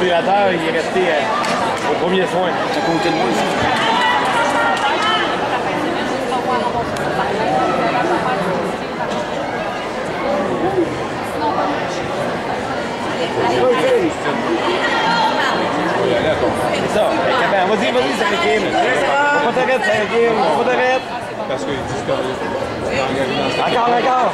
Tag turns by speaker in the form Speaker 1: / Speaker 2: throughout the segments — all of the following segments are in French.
Speaker 1: défibrillateur, il est resté au premier soin.
Speaker 2: À côté de moi ici.
Speaker 1: C'est ça. Vas-y, ça réquime. On va pas t'arrêter, ça réquime. On va t'arrêter.
Speaker 3: Parce qu'ils disent que
Speaker 1: Encore.
Speaker 3: dès que tu vas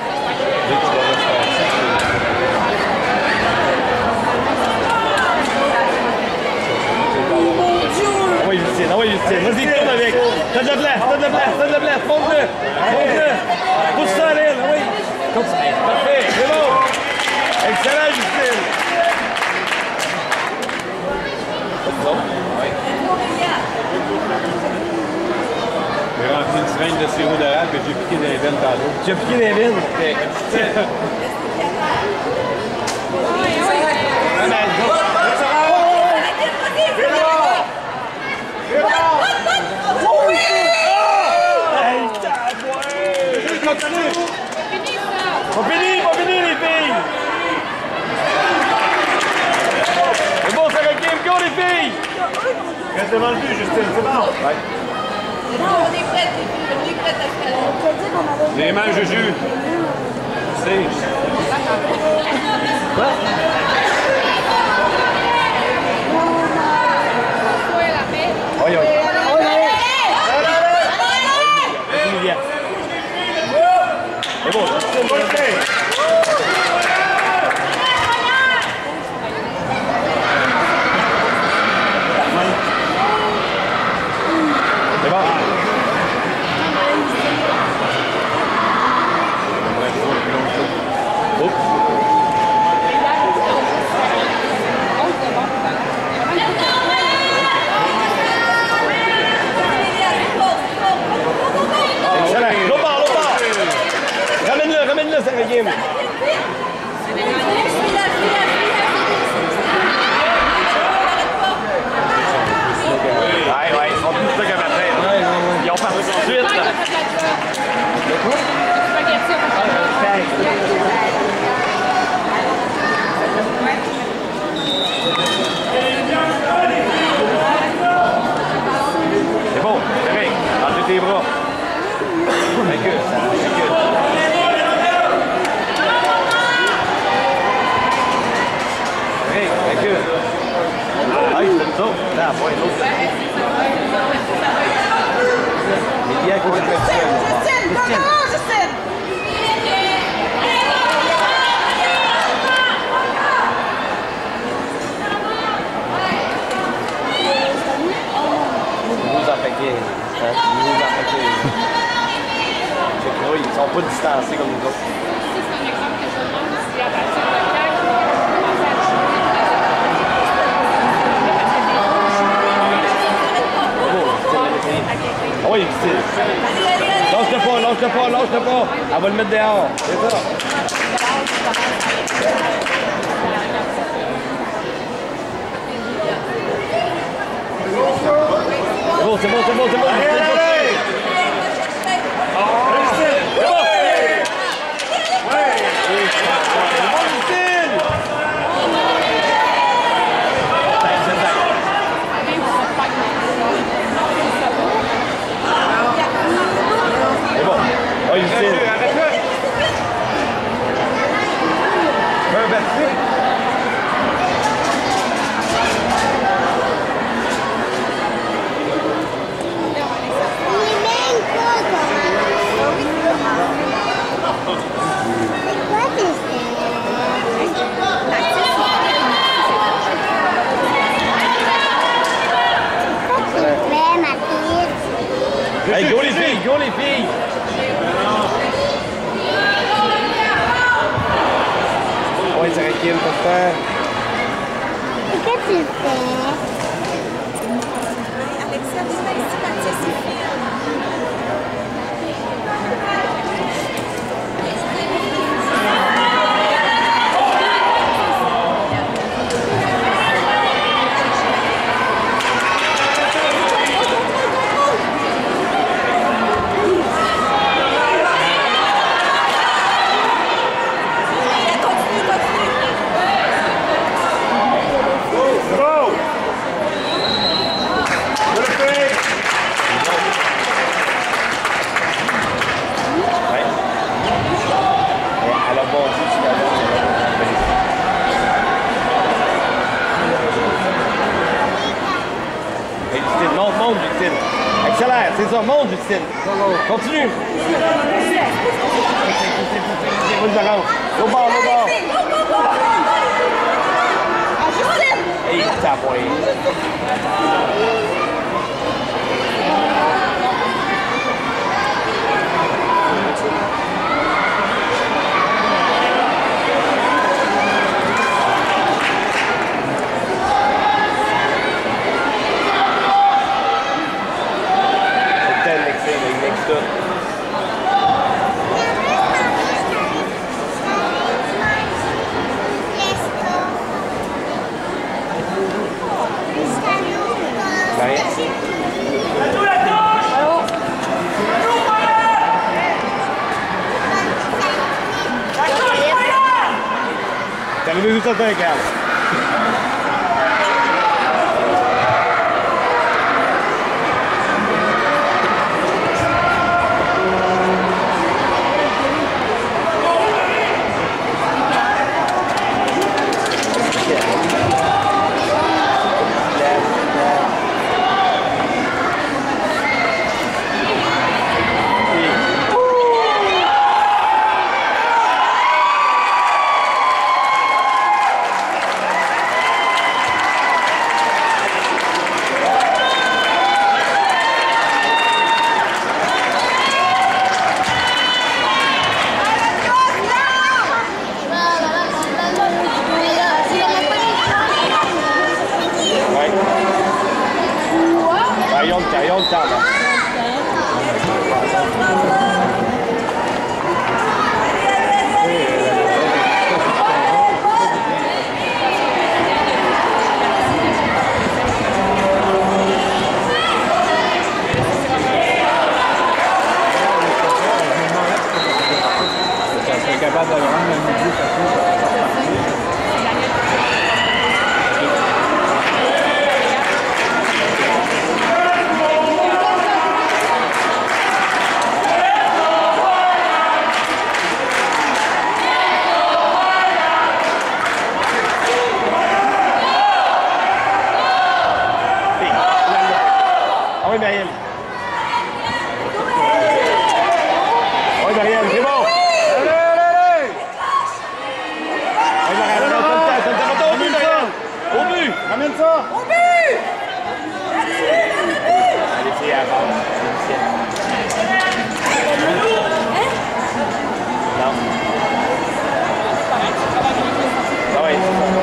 Speaker 1: Justine. Vas-y, tourne avec. T'as de la place. Monte-le. Pousse ça à l'aile, oui. Parfait, c'est bon. Excellent, Justine.
Speaker 3: J'ai rempli une seringue de sirop d'érable que j'ai piqué dans les veines tantôt.
Speaker 1: Tu as piqué dans les veines? Pas fini les filles! C'est bon, ça réquime, go les filles! Reste devant le but, Justine, c'est bon? Ouais.
Speaker 4: On est prêts à faire.
Speaker 3: Les mains, Juju. C'est.
Speaker 1: Quoi? Oui. C'est bon, Justine. C'est bon. Excellent. L'autre part. Ramène-le, ça réquime. Ouais, ils sont tous là comme après. Ils ont parti tout de suite. C'est bon, correct. Enlève tes bras. Recule. Recule. Ah, il fait ça. Là, ouais, l'autre. Il y a quoi de
Speaker 4: Justine!
Speaker 1: Ils sont pas distancés comme nous autres. Ah oui, lâche-le pas. Elle va le mettre dehors. C'est ça. C'est bon. Hey, go les filles! Ouais, ça réquime pour faire.
Speaker 5: Qu'est-ce que tu fais?
Speaker 4: Alexia, viens ici quand c'est fini.
Speaker 5: Continue.
Speaker 1: C'est ça, monte, Justine. Continue. Vas-y, j'arrange. Au bord, au bord. Hey, t'as boy. T'es arrivé juste à temps, Carl. Ayun, tama.
Speaker 3: C'est capable de le rendre le midi, ça
Speaker 1: Oui, Marielle. Oui, Marielle, c'est bon. Allez, allez, allez. Oui, Marielle, au but, Marielle. Au but. Ramène ça. Au but. Allez, c'est avant. Non. Ah oui, c'est ça.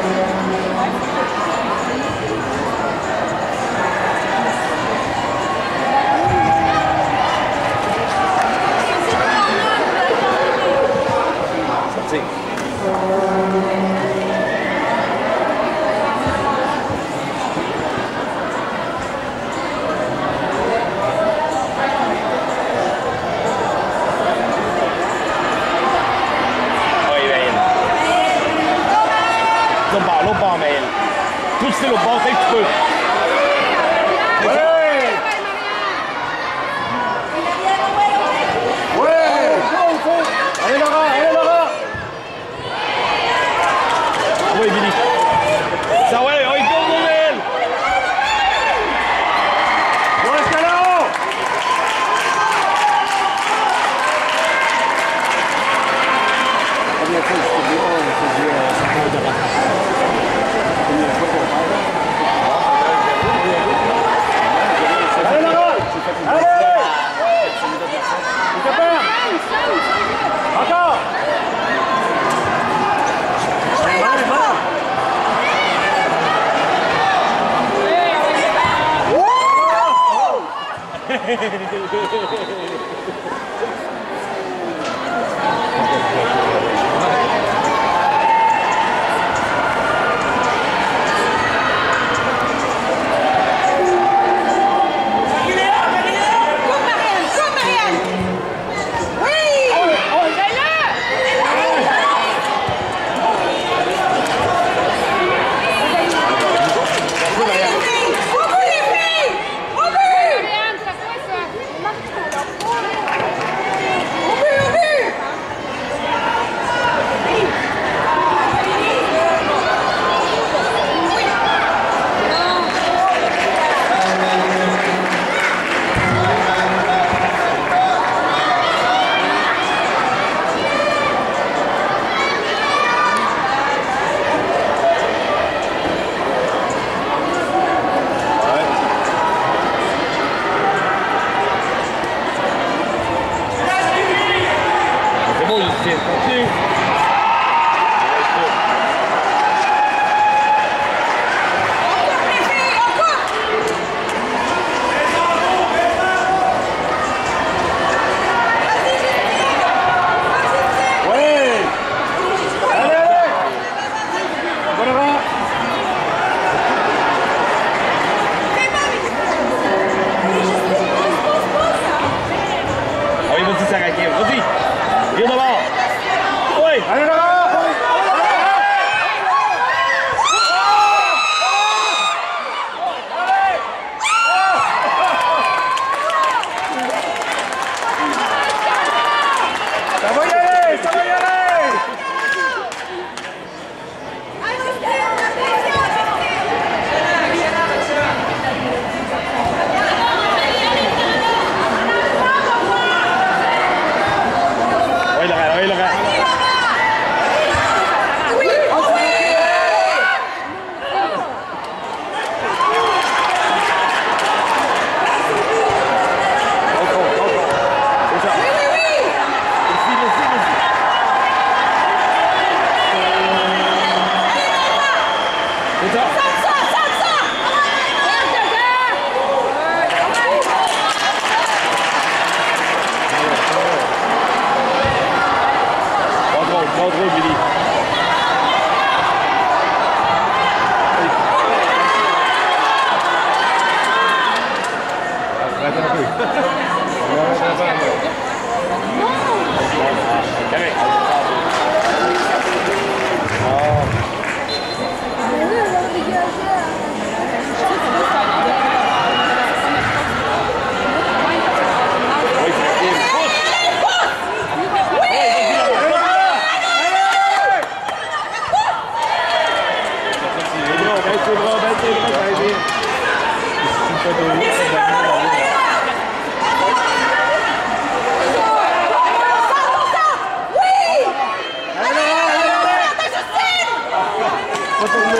Speaker 1: L'autre bord, Maël. Pousse-le l'autre bord, dès que tu peux. Allez, Laura, allez, Laura. Oui, Billy. Ça, ouais, oh, il tombe, Maël. Ouais, c'est là-haut.
Speaker 3: Première fois que je suis venu, on faisait ça de
Speaker 1: Allez, Laura. Allez. C'est capable. Encore.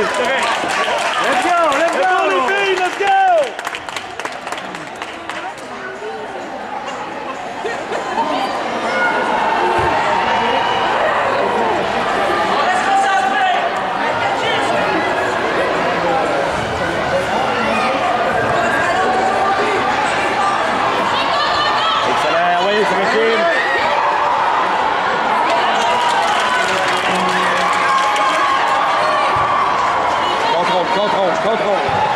Speaker 1: c'est correct.
Speaker 2: Let's go, let's
Speaker 1: C'est bon,
Speaker 2: go!
Speaker 1: les filles, let's go! Excellent, oui, c'est Rakim. Contrôle.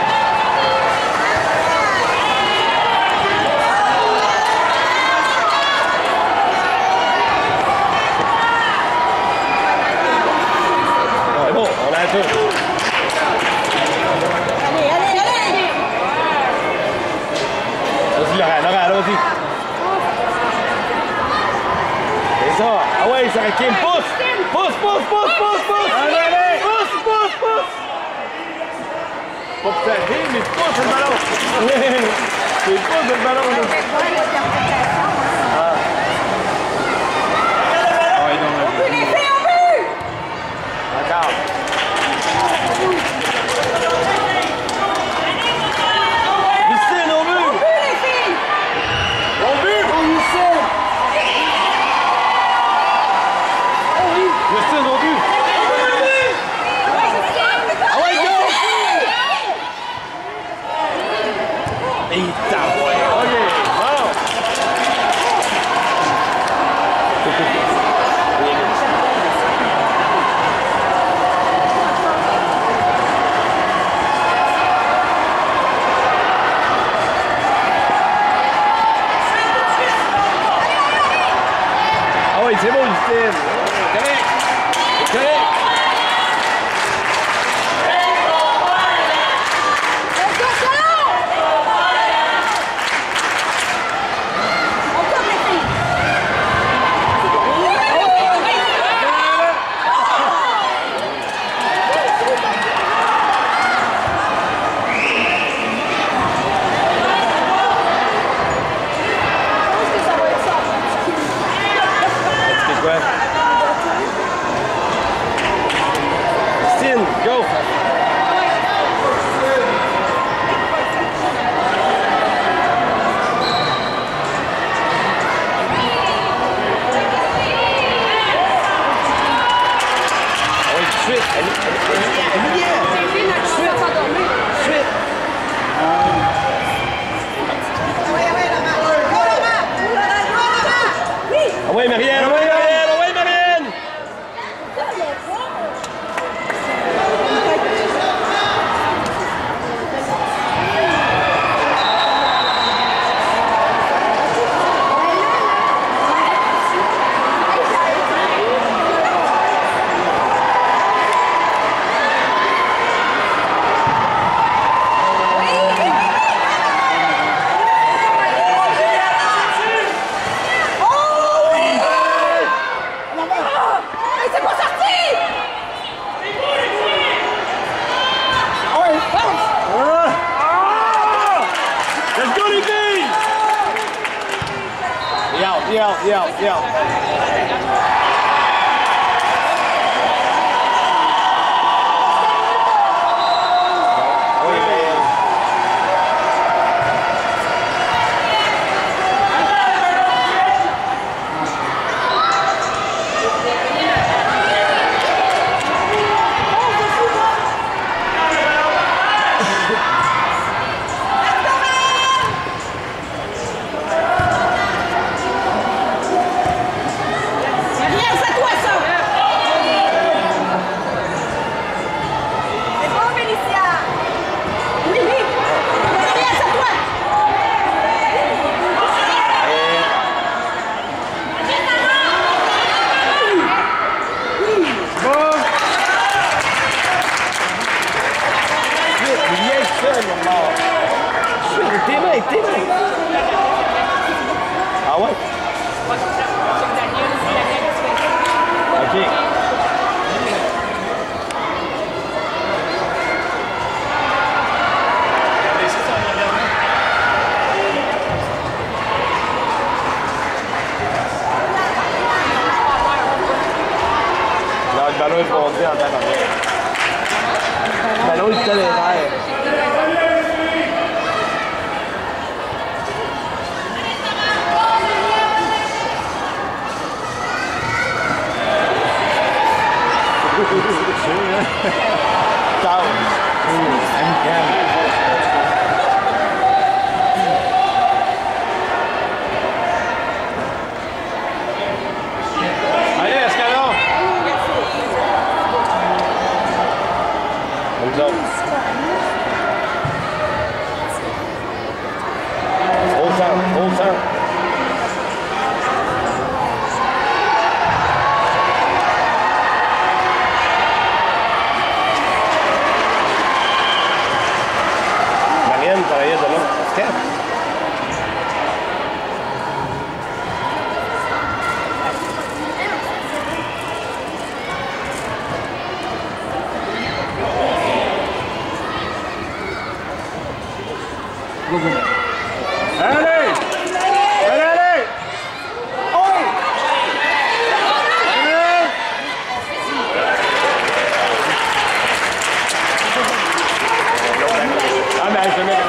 Speaker 1: C'est bon, on a un tour.
Speaker 4: Allez!
Speaker 1: Vas-y, Laurent, allons-y. C'est ça. Ah ouais, c'est Rakim. Pousse! Allez! Pousse! Pas de tâter, mais pousse le ballon. C'est pousse le ballon.
Speaker 3: Ouais, dans la vie.
Speaker 4: Les filles, on veut!
Speaker 1: D'accord. Justine, on veut!
Speaker 4: Les filles!
Speaker 1: On veut! Justine, on veut! Ah ouais, go! Et t'as ouais. OK, bon. Ah oui, c'est bon, Justine. Correct. C'est correct. C'est quoi? Justine, go! Ah oui, tout de suite. Elle y est. Ah ouais, Marianne! Ah ouais, Marianne! Ah ouais, Marianne!
Speaker 4: C'est pas sorti!
Speaker 1: Let's go, les filles! Yell. Oui, mais...
Speaker 4: Rien, c'est toi ça! C'est bon, Félicia! Oui! Rien, c'est toi!
Speaker 1: Il y a seul, mon mort. Tes mains. Ah ouais? OK. Là, le ballon est fondé en temps. oui, tu les airs. Ciao.
Speaker 3: Allez, escalon!
Speaker 1: Aux autres. Au centre, au centre. Marianne travaillait de l'autre basket.
Speaker 2: Allez! Allez, allez! Oh! Allez!
Speaker 1: Ah, mais je mets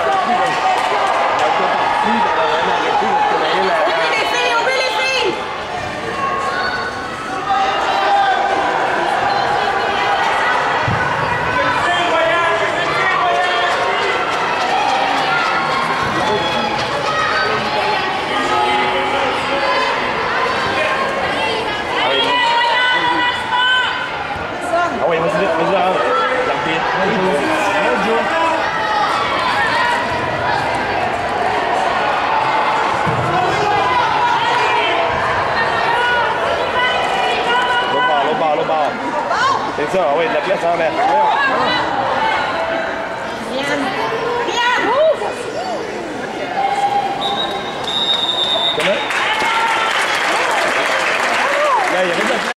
Speaker 4: Ouvrez les filles, ouvrez les filles!
Speaker 1: Ah oui, vas-y, l'arbitre. L'autre bord. C'est ça, oui, de la pièce en l'air.
Speaker 4: Viens.